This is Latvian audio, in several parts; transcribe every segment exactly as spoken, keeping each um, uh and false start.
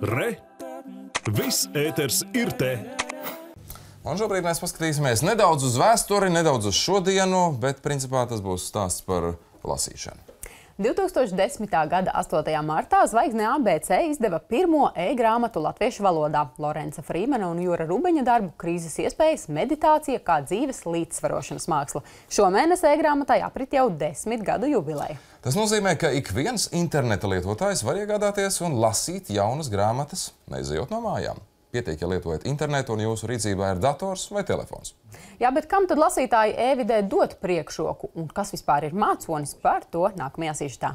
Re! Viss ēters ir te! Un šobrīd mēs paskatīsimies nedaudz uz vēsturi, nedaudz uz šodienu, bet principā tas būs stāsts par lasīšanu. divtūkstoš desmitā gada astotajā martā Zvaigzne A B C izdeva pirmo e-grāmatu latviešu valodā. Lorenca Frīmena un Jura Rubeņa darbu Krīzes iespējas, meditācija kā dzīves līdzsvarošanas māksla. Šomēnes e-grāmatai aprit jau desmit gadu jubileja. Tas nozīmē, ka ik viens interneta lietotājs var iegādāties un lasīt jaunas grāmatas, neizejot no mājām. Pietiek, ja lietojat internetu un jūsu rīcībā ir dators vai telefons. Jā, bet kam tad lasītāji e-vidē dot priekšroku? Un kas vispār ir māconis, par to nākamajā sižetā.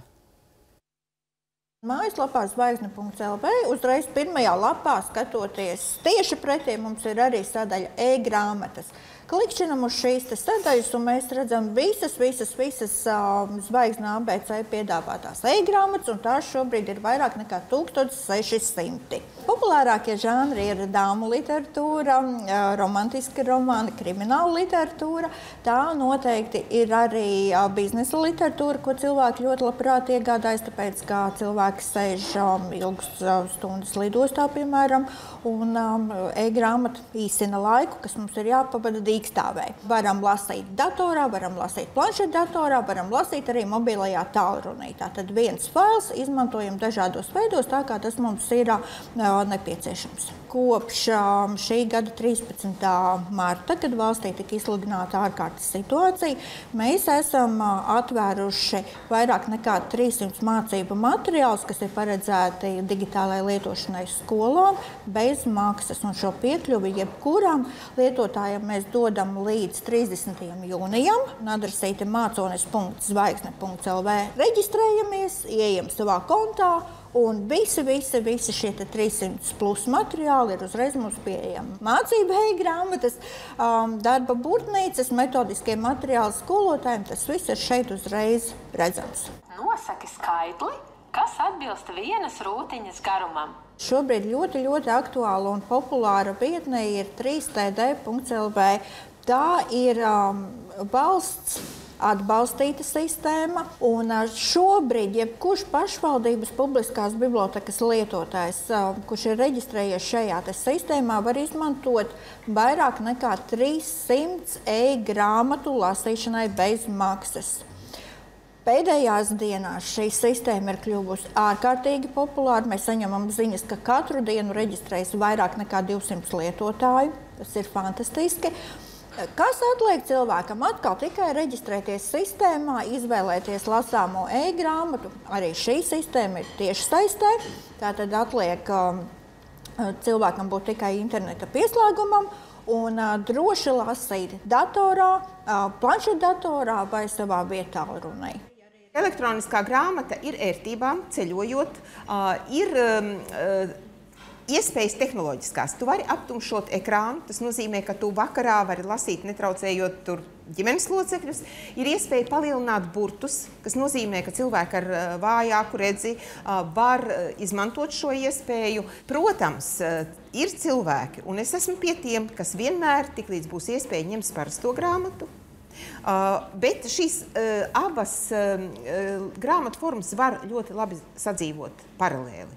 Mājaslapā zvaigzne punkts L V uzreiz pirmajā lapā skatoties tieši pretī mums ir arī sadaļa e-grāmatas. Klikšķinam uz šīs te sadaļas un mēs redzam visas, visas, visas um, Zvaigzne A B C piedāvātās e-grāmatas, un tās šobrīd ir vairāk nekā tūkstoš seši simti. Populārākie žanri ir dāmu literatūra, romantiski romāni, krimināla literatūra. Tā noteikti ir arī biznesa literatūra, ko cilvēki ļoti labprāt iegādājas, tāpēc, kā cilvēki sēž um, ilgas stundas lidostā, piemēram, un um, e-grāmata īsina laiku, kas mums ir jāpavada dīkstāvē. Varam lasīt datorā, varam lasīt planšetdatorā, varam lasīt arī mobilajā tālrunī. Tātad viens fails izmantojam dažādos veidos, tā kā tas mums ir uh, nepieciešams. Kopš um, šī gada trīspadsmitā marta, kad valstī tika izsludināta ārkārtas situācija, mēs esam uh, atvēruši vairāk nekā trīssimtus mācību materiālus, kas ir paredzēti digitālajai lietošanai skolām bez maksas. Un šo piekļuvi jebkuram lietotājam mēs dodam līdz trīsdesmitajam jūnijam. Adresīte māconis punkts zvaigzne punkts L V. Reģistrējamies, ieejam savā kontā, un visi, visi, visi šie trīssimti plus materiāli ir uzreiz mums pieejami. Mācība e-grāmatas, um, darba burtnīcas, metodiskie materiāli skolotājiem, tas viss ir šeit uzreiz redzams. Nosaki skaitli, kas atbilst vienas rūtiņas garumam. Šobrīd ļoti, ļoti aktuāla un populāra vietne ir trīs T D punkts L V. Tā ir um, valsts atbalstīta sistēma, un šobrīd jebkurš pašvaldības publiskās bibliotekas lietotājs, kurš ir reģistrējies šajā sistēmā, var izmantot vairāk nekā trīssimts e-grāmatu lasīšanai bez maksas. Pēdējās dienās šī sistēma ir kļuvusi ārkārtīgi populāra. Mēs saņemam ziņas, ka katru dienu reģistrējas vairāk nekā divsimt lietotāju. Tas ir fantastiski. Kas atliek cilvēkam? Atkal tikai reģistrēties sistēmā, izvēlēties lasāmo e-grāmatu. Arī šī sistēma ir tieši saistē. Tātad atliek um, cilvēkam būt tikai interneta pieslēgumam un uh, droši lasīt datorā, uh, planšetdatorā vai savā vietā runai. Elektroniskā grāmata ir ērtībām, ceļojot, uh, ir um, uh, iespējas tehnoloģiskās. Tu vari aptumšot ekrānu, tas nozīmē, ka tu vakarā vari lasīt, netraucējot tur ģimenes locekļus. Ir iespēja palielināt burtus, kas nozīmē, ka cilvēki ar vājāku redzi var izmantot šo iespēju. Protams, ir cilvēki, un es esmu pie tiem, kas vienmēr, tiklīdz būs iespēja, ņems parasto grāmatu. Uh, bet šīs uh, abas uh, grāmatu formas var ļoti labi sadzīvot paralēli.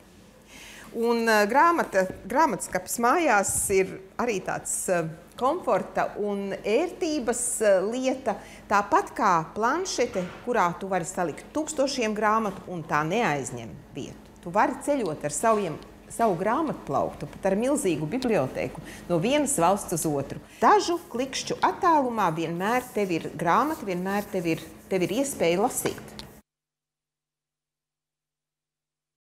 Un uh, grāmata, grāmatskapis mājās ir arī tāds uh, komforta un ērtības uh, lieta, tāpat kā planšete, kurā tu vari salikt tūkstošiem grāmatu un tā neaizņem vietu. Tu vari ceļot ar saviem savu grāmatplauktu, pat ar milzīgu bibliotēku, no vienas valsts uz otru. Dažu klikšķu attālumā vienmēr tev ir grāmata, vienmēr tev ir, tev ir iespēja lasīt.